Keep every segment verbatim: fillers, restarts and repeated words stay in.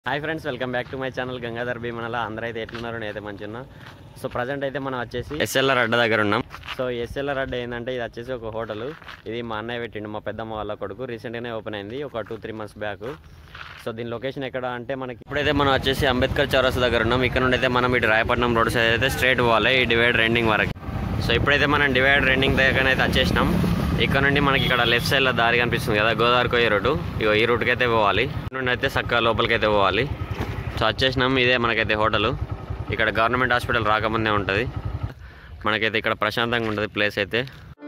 High friends welcome back to my channel Gangadhar भीमनला अंदर అయితే ఎట్లున్నారు నేనైతే మంచిగా సో ప్రజెంట్ అయితే మనం వచ్చేసి ఎస్ఎల్ఆర్ అడ్డ దగ్గర ఉన్నాం సో ఎస్ఎల్ఆర్ అడ్డ ఏందంటే ఇది వచ్చేసి ఒక హోటల్ ఇది మా అన్నయ్య పెట్టిండు మా పెద్దమ్మ వాళ్ళ కొడుకు రీసెంట్ గానే ఓపెన్ అయింది ఒక two three months back so దీని లొకేషన్ ఎక్కడ అంటే మనకి ఇప్పుడైతే మనం వచ్చేసి అంబేద్కర్ చౌరస్తా దగ్గర ఉన్నాం ఇక్కడ నుండి అయితే మనం ఇటు రాయపట్నం రోడ్ సైడ్ అయితే స్ట్రైట్ పోవాలి ఈ డివైడర్ ఎండింగ్ వరకు సో ఇప్పుడైతే మనం డివైడర్ ఎండింగ్ దగ్గరనైతే వచ్చేసినాం ఇక్కడ నుండి మనకి ఇక్కడ లెఫ్ట్ సైడ్లో దారి కనిపిస్తుంది కదా గోదావరి కోయ రోడ్డు ఇగో ఈ రూట్కి అయితే పోవాలి నుండి అయితే చక్కగా లోపలికి అయితే పోవాలి సో వచ్చేసినాం ఇదే మనకైతే హోటల్ ఇక్కడ గవర్నమెంట్ హాస్పిటల్ రాకముందే ఉంటుంది మనకైతే ఇక్కడ ప్రశాంతంగా ఉంటుంది ప్లేస్ అయితే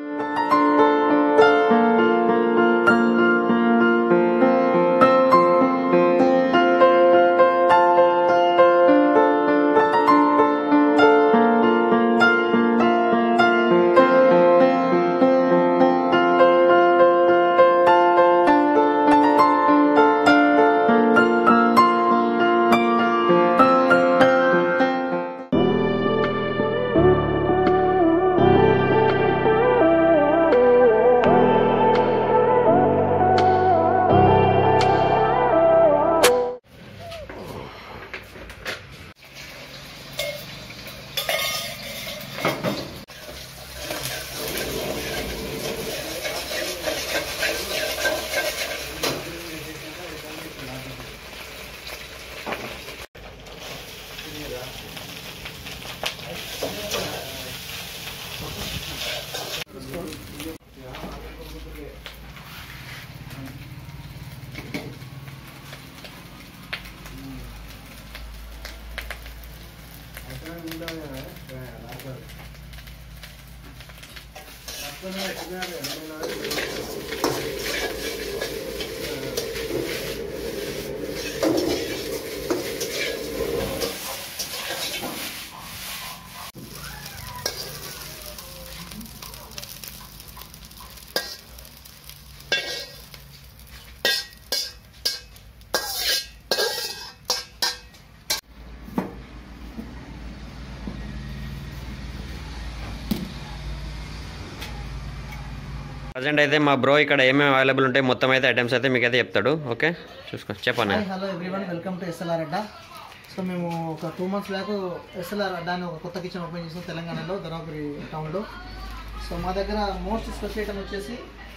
ప్రజెంట్ అయితే మా బ్రో ఇక్కడ ఏమేమి అవైలబుల్ ఉంటాయి మొత్తం అయితే ఐటమ్స్ అయితే మీకు అయితే చెప్తాడు ఓకే చూసుకో చెప్పండి hello everyone welcome to SLR Adda so మేము ఒక two months back SLR Adda అని ఒక కొత్త కిచెన్ ఓపెన్ చేసాం తెలంగాణలో ధర్మపురి టౌన్లో సో మా దగ్గర మోస్ట్ స్పెషల్ ఐటమ్ వచ్చేసి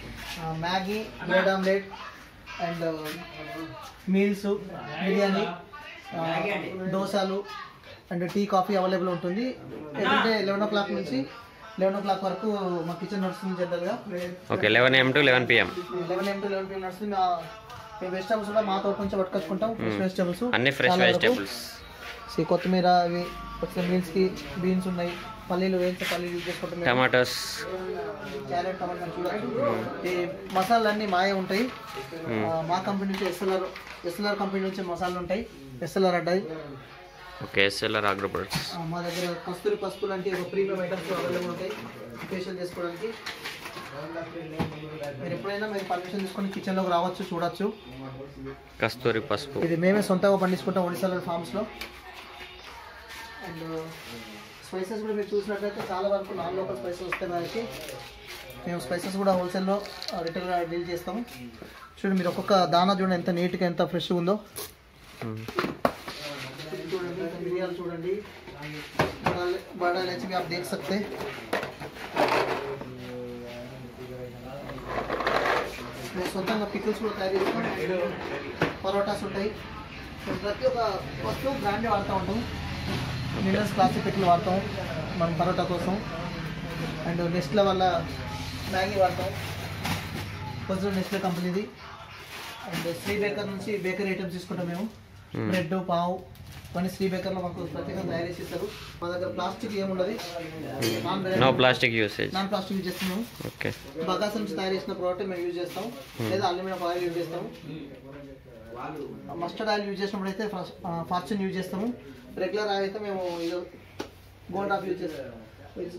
Maggi bread omelette and meals biryani దోశలు అండ్ టీ కాఫీ అవైలబుల్ ఉంటుంది ఎందుకంటే లెవెన్ ఓ క్లాక్ నుంచి లెవెన్ ఓ క్లాక్ వరకు మా కిచెన్ నడుస్తుంది జనరల్గా okay eleven AM to eleven PM eleven AM to eleven PM నడుస్తుంది మా మేము వెజిటబుల్స్ కూడా మా తోట నుంచి పట్టుకొచ్చుకుంటాం ఫ్రెష్ వెజిటబుల్స్ అన్ని ఫ్రెష్ వెజిటబుల్స్ సో కొత్తిమీర అవి వచ్చిన మీల్స్కి బీన్స్ ఉన్నాయి పల్లీలు వేయించే పల్లీలు యూజ్ చేసుకుంటున్నాం టమాటోస్ క్యారెట్ టమాటా చూడచ్చు ఈ మసాలాలు అన్నీ మాయే ఉంటాయి మా కంపెనీ నుంచి ఎస్ఎల్ఆర్ ఎస్ఎల్ఆర్ కంపెనీ నుంచి మసాలాలు ఉంటాయి SLR Adda okay SLR agro products మా దగ్గర కస్తూరి పసుపు లాంటి ఒక ప్రీమియం ఐటమ్స్ అవైలబుల్ ఉంటాయి ఫేషియల్ చేసుకోవడానికి మీరు ఎప్పుడైనా మీరు పర్మిషన్ తీసుకొని కిచెన్లోకి రావచ్చు చూడొచ్చు కస్తూరి పసుపు ఇది మేమే సొంతంగా పండించుకుంటాం ఒడిశాలో ఫార్మ్స్లో అండ్ స్పైసెస్ కూడా మీరు చూసినట్లయితే చాలా వరకు నాన్ లోకల్ స్పైసెస్ వస్తాయి మనకి మేము స్పైసెస్ కూడా హోల్సేల్లో రిటైల్గా డీల్ చేస్తాము చూడండి మీరు ఒక్కొక్క దానా చూడండి ఎంత నీట్గా ఎంత ఫ్రెష్గా ఉందో చూడండి మిరియాలు చూడండి बड़ा इलायची भी आप देख सकते हैं मैं स्वतः पिकल्स కూడా తయారు చేస్తాను పరోటాస్ ఉంటాయి ప్రతి ఒక్క వస్తువు బ్రాండ్ వాడుతూ ఉంటాం మినరల్స్ క్లాసిక్ పిక్కలు వాడతాం మనం పరోటా కోసం అండ్ నెస్ట్లే వల్ల మ్యాగీ వాడతాం కొంచెం నెస్ట్లే కంపెనీది అండ్ శ్రీ బేకర్ నుంచి బేకరీ ఐటమ్స్ తీసుకుంటాం మేము బ్రెడ్ పావు కొన్ని శ్రీ బేకర్లో మాకు ప్రత్యేకంగా తయారు చేసి ఇస్తారు మా దగ్గర ప్లాస్టిక్ ఏముండదు no plastic usage non plastic use చేస్తున్నాం ఓకే బగాస్ నుంచి తయారు చేసిన ప్రోడక్ట్ మేము యూజ్ చేస్తాం లేదా అల్యూమినియం ఆయిల్ యూజ్ చేస్తాము మస్టర్డ్ ఆయిల్ యూజ్ చేసినప్పుడు అయితే ఫార్చ్యూన్ యూజ్ చేస్తాము రెగ్యులర్ ఆయిల్ అయితే మేము ఇది గోల్డ్ డ్రాప్ యూజ్ చేస్తాము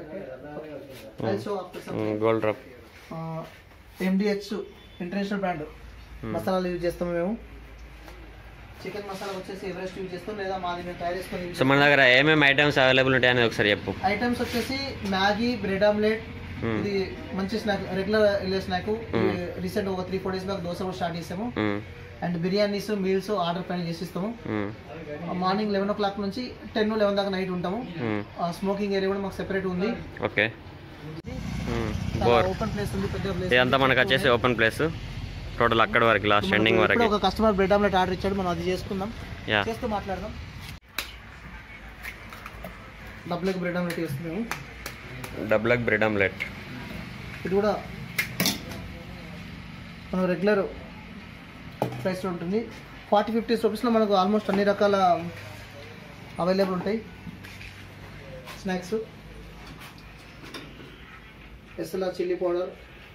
Gold Drop MDH international brand మసాలాలు యూజ్ చేస్తాము మేము చికెన్ మసాలా వచ్చేసి ఎవరెస్ట్ యూజ్ చేస్తాం లేదా మాది మేము తయారు చేసుకొని సో మన దగ్గర ఏమేమి ఐటమ్స్ అవైలబుల్ ఉంటాయని ఒకసారి చెప్పు ఐటమ్స్ వచ్చేసి మ్యాగీ బ్రెడ్ ఆమ్లెట్ ఇది మంచి స్నాక్ రెగ్యులర్ వెళ్ళే స్నాక్ రీసెంట్ ఒక three four days back dosa కూడా స్టార్ట్ చేసాము అండ్ బిర్యానీస్ మీల్స్ ఆర్డర్ పైన చేసిస్తాము. మార్నింగ్ లెవెన్ ఓ క్లాక్ నుంచి టెన్ లెవెన్ దాకా నైట్ ఉంటాము. స్మోకింగ్ ఏరియా కూడా మాకు సెపరేట్ ఉంది. ఓకే, ఓపెన్ ప్లేస్ ఉంది, పెద్ద ప్లేస్. ఇదంతా మనకు వచ్చేసి ఓపెన్ ప్లేస్ టోటల్ అక్కడ వరకు లాస్ట్ ఎండింగ్ వరకు. ఒక కస్టమర్ బ్రెడ్ ఆమ్లెట్ ఆర్డర్ ఇచ్చాడు, మనం అది చేసుకుందాం, చేస్తూ మాట్లాడదాం. డబుల్ ఎగ్ బ్రెడ్ ఆమ్లెట్ చేస్తున్నాము. డబుల్ ఎగ్ బ్రెడ్ ఆమ్లెట్ ఇది కూడా మనం రెగ్యులర్ ప్రైస్లో ఉంటుంది. ఫార్టీ ఫిఫ్టీ రూపీస్లో మనకు ఆల్మోస్ట్ అన్ని రకాల అవైలబుల్ ఉంటాయి. Snacks SLR chilli powder,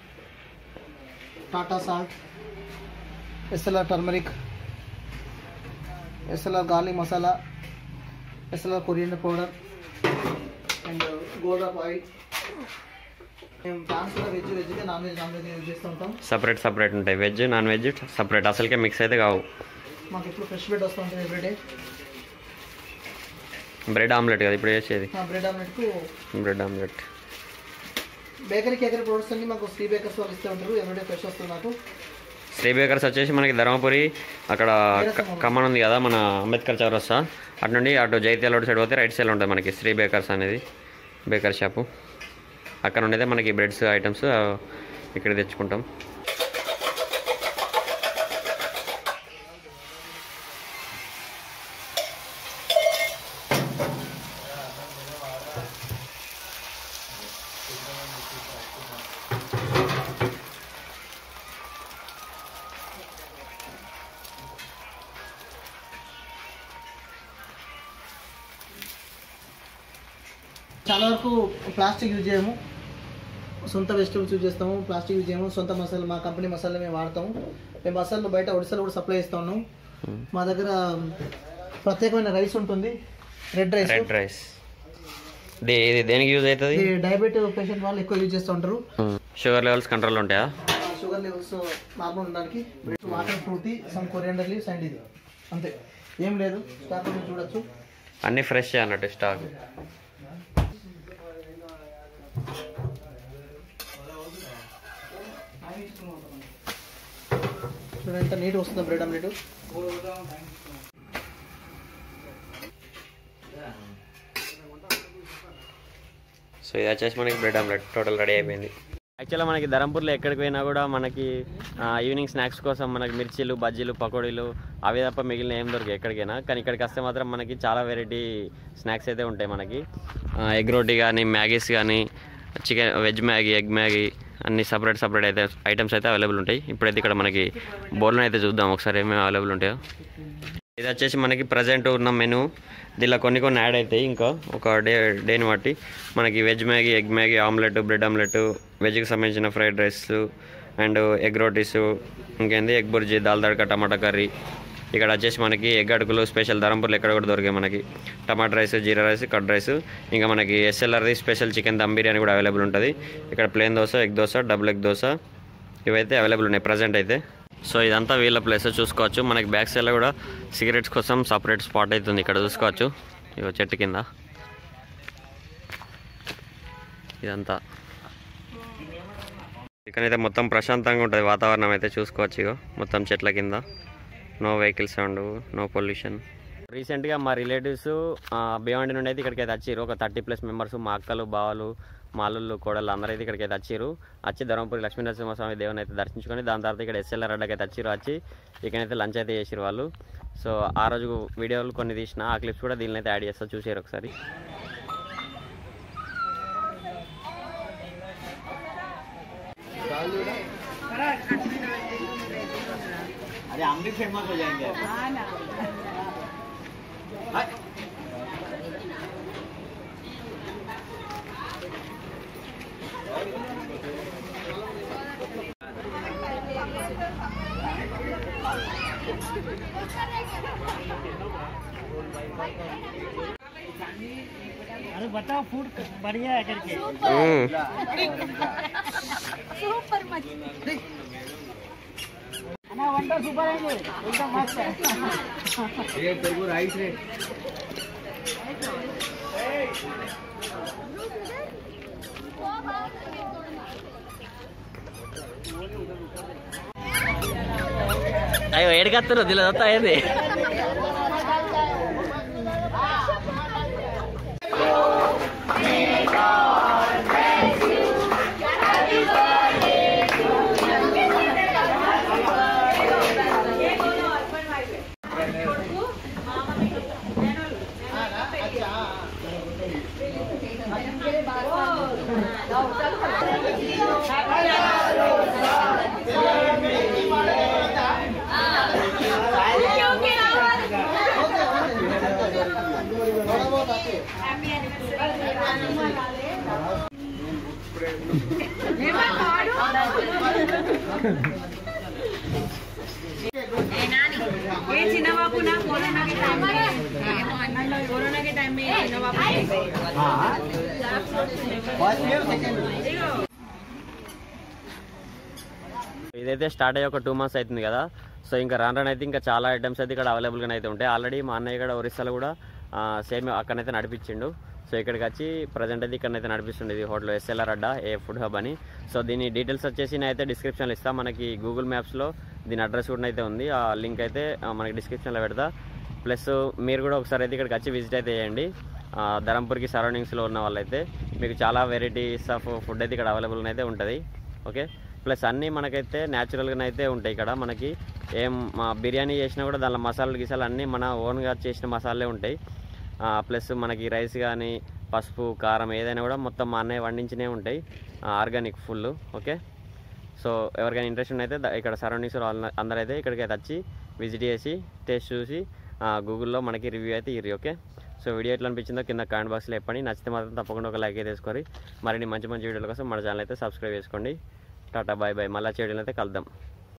Tata salt, SLR turmeric, SLR garlic masala, SLR coriander powder and gold of oil. మేము ప్లాన్స్ కూడా వెజ్ వెజ్గా non veg non veg use చేస్తూ ఉంటాం. సపరేట్ సపరేట్ ఉంటాయి, వెజ్ నాన్ వెజ్ సపరేట్, అసలుకే mix అయితే కావు. మాకు ఎప్పుడు ఫ్రెష్ బ్రెడ్ వస్తూ ఉంటుంది ఎవ్రీడే. బ్రెడ్ ఆమ్లెట్ కదా ఇప్పుడు చేసేది. బ్రెడ్ ఆమ్లెట్కు బ్రెడ్ ఆమ్లెట్ బేకరీ కేకరీ ప్రొడక్ట్స్ అన్ని మాకు శ్రీ బేకర్స్ వాళ్ళు ఇస్తూ ఉంటారు. ఎవ్రీడే ఫ్రెష్ వస్తుంది నాకు. శ్రీ బేకర్స్ వచ్చేసి మనకి ధర్మపురి అక్కడ ఖమ్మం ఉంది కదా మన అంబేద్కర్ చౌరస్తా, అటు నుండి అటు జైత్యాల రోడ్ సైడ్ పోతే రైట్ సైడ్ ఉంటుంది మనకి శ్రీ బేకర్స్ అనేది బేకర్ షాపు. అక్కడ ఉండేదే మనకి బ్రెడ్స్ ఐటమ్స్ ఇక్కడ తెచ్చుకుంటాం. చాలా వరకు ప్లాస్టిక్ యూజ్ చేయము, సొంత వెజిటబుల్స్ యూజ్ చేస్తాము. ప్లాస్టిక్ యూజ్ చేయము, సొంత మసాలా, మా కంపెనీ మసాలా మేము వాడతాము. మేము మసాలాలు బయట ఒడిశాలో కూడా సప్లై చేస్తూ ఉన్నాం. మా దగ్గర ప్రత్యేకమైన రైస్ ఉంటుంది, రెడ్ రైస్. రెడ్ రైస్ ఇది దేనికి యూజ్ అవుతుంది? డయాబెటిక్ పేషెంట్ వాళ్ళు ఎక్కువ యూజ్ చేస్తూ ఉంటారు. షుగర్ లెవెల్స్ కంట్రోల్ ఉంటాయా? షుగర్ లెవెల్స్ నార్మల్ ఉండడానికి water fruity, some coriander leaves and ఇది అంతే, ఏం లేదు. స్టాక్ చూడొచ్చు, అన్నీ ఫ్రెష్ అన్నట్టు స్టాక్. చూడండి ఎంత నీట్ వస్తుంది బ్రెడ్ ఆమ్లెట్. సో ఇది వచ్చేసి మనకి బ్రెడ్ ఆమ్లెట్ టోటల్ రెడీ అయిపోయింది. యాక్చువల్గా మనకి ధరంపూర్లో ఎక్కడికి పోయినా కూడా మనకి ఈవినింగ్ స్నాక్స్ కోసం మనకి మిర్చీలు, బజ్జీలు, పకోడీలు అవి తప్ప మిగిలిన ఏం దొరికాయి ఎక్కడికైనా. కానీ ఇక్కడికి వస్తే మాత్రం మనకి చాలా వెరైటీ స్నాక్స్ అయితే ఉంటాయి. మనకి ఎగ్ రోటీ కానీ, మ్యాగీస్ కానీ, chicken veg Maggi, egg Maggi అన్ని సపరేట్ సపరేట్ అయితే ఐటమ్స్ అయితే అవైలబుల్ ఉంటాయి. ఇప్పుడైతే ఇక్కడ మనకి బౌల్లో అయితే చూద్దాం ఒకసారి ఏమేమి అవైలబుల్ ఉంటాయో. ఇది వచ్చేసి మనకి ప్రజెంట్ ఉన్న మెనూ. దీనిలో కొన్ని కొన్ని యాడ్ అవుతాయి ఇంకా ఒక డే డేని బట్టి. మనకి veg Maggi, egg Maggi, omelette, bread omelette, వెజ్కి సంబంధించిన fried rice and egg rotis, ఇంకేంది egg bhurji, dal tadka, tomato curry. ఇక్కడ వచ్చేసి మనకి ఎగ్ అటుకులు స్పెషల్ ధరంపూర్లో ఎక్కడ కూడా దొరికాయి మనకి. Tomato rice, jeera rice, curd rice, ఇంకా మనకి ఎస్ఎల్ఆర్ది స్పెషల్ చికెన్ దమ్ బిర్యానీ కూడా అవైలబుల్ ఉంటుంది. ఇక్కడ plain dosa, egg dosa, double egg dosa ఇవైతే అవైలబుల్ ఉన్నాయి ప్రజెంట్ అయితే. సో ఇదంతా వీళ్ళ ప్లేస్ చూసుకోవచ్చు. మనకి బ్యాక్ సైడ్లో కూడా సిగరెట్స్ కోసం సపరేట్ స్పాట్ అవుతుంది, ఇక్కడ చూసుకోవచ్చు. ఇగో చెట్టు కింద ఇదంతా. ఇక్కడైతే మొత్తం ప్రశాంతంగా ఉంటుంది వాతావరణం అయితే చూసుకోవచ్చు. ఇగో మొత్తం చెట్ల కింద, no vehicle sound, no pollution. రీసెంట్గా మా రిలేటివ్స్ బియాండ్ నుండి అయితే ఇక్కడికి అయితే వచ్చారు. ఒక థర్టీ ప్లస్ మెంబర్స్, మా అక్కలు, బావలు, మా అల్లుళ్ళు, కోడళ్ళు అందరూ అయితే ఇక్కడికి అయితే వచ్చారు. వచ్చి ధర్మపురి లక్ష్మీ నరసింహస్వామి దేవుని అయితే దర్శించుకొని దాని తర్వాత ఇక్కడ ఎస్ఎల్ఆర్ అడ్డకి అయితే వచ్చారు. వచ్చి ఇక్కడైతే లంచ్ అయితే చేసారు వాళ్ళు. సో ఆ రోజు వీడియోలు కొన్ని తీసిన ఆ క్లిప్స్ కూడా దీనిలో అయితే యాడ్ చేస్తా, చూసారు ఒకసారి. अरे हम भी फेमस हो जाएंगे। हाँ ना। अरे बताओ फूड बढ़िया है करके। సూపర్ మచ్ अना वंडा सुपर है एकदम मस्त है। ये तेरे राइस रे वो అయ్యో ఏడికత్తురు దీని వస్తా అయింది. ये चिन्ना बापू ना कोरोना के टाइम में कोरोना के टाइम में चिन्ना बापू ఇదైతే స్టార్ట్ అయ్యి ఒక టూ మంత్స్ అవుతుంది కదా. సో ఇంకా రాను రాను అయితే ఇంకా చాలా ఐటమ్స్ అయితే ఇక్కడ అవైలబుల్గా అయితే ఉంటాయి. ఆల్రెడీ మా అన్నయ్య కూడా ఒరిస్సాలో కూడా సేమ్ అక్కడైతే నడిపించిండు. సో ఇక్కడికి వచ్చి ప్రజెంట్ అయితే ఇక్కడైతే నడిపిస్తుంది ఇది hotel SLR Adda a food hub అని. సో దీని డీటెయిల్స్ వచ్చేసి నేనైతే డిస్క్రిప్షన్లో ఇస్తాను. మనకి గూగుల్ మ్యాప్స్లో దీని అడ్రస్ కూడా అయితే ఉంది. ఆ లింక్ అయితే మనకి డిస్క్రిప్షన్లో పెడతా. ప్లస్ మీరు కూడా ఒకసారి అయితే ఇక్కడికి వచ్చి విజిట్ అయితే చేయండి. ధరంపూర్కి సరౌండింగ్స్లో ఉన్న వాళ్ళైతే మీకు చాలా వెరైటీస్ ఆఫ్ ఫుడ్ అయితే ఇక్కడ అవైలబుల్ అయితే ఉంటుంది. ఓకే, ప్లస్ అన్నీ మనకైతే న్యాచురల్గా అయితే ఉంటాయి ఇక్కడ. మనకి ఏం బిర్యానీ చేసినా కూడా దానిలో మసాలాలు గిసాలు అన్నీ మన ఓన్గా చేసిన మసాలాలే ఉంటాయి. ప్లస్ మనకి రైస్ కానీ పసుపు కారం ఏదైనా కూడా మొత్తం మా అన్నయ్య వండించినే ఉంటాయి, ఆర్గానిక్ ఫుల్. ఓకే, సో ఎవరికైనా ఇంట్రెస్ట్ ఉన్నైతే ఇక్కడ సరౌండింగ్స్లో అందరైతే ఇక్కడికి అయితే వచ్చి విజిట్ చేసి టేస్ట్ చూసి గూగుల్లో మనకి రివ్యూ అయితే ఇరి. ఓకే, సో వీడియో ఎట్లా అనిపించిందో కింద కామెంట్ బాక్స్లో చెప్పండి. నచ్చితే మాత్రం తప్పకుండా ఒక లైక్ అయితే వేసుకోండి. మరిన్ని మంచి మంచి వీడియోల కోసం మన ఛానల్ అయితే సబ్స్క్రైబ్ చేసుకోండి. Tata bye bye. మళ్ళీ వీడియోలో అయితే కలుద్దాం.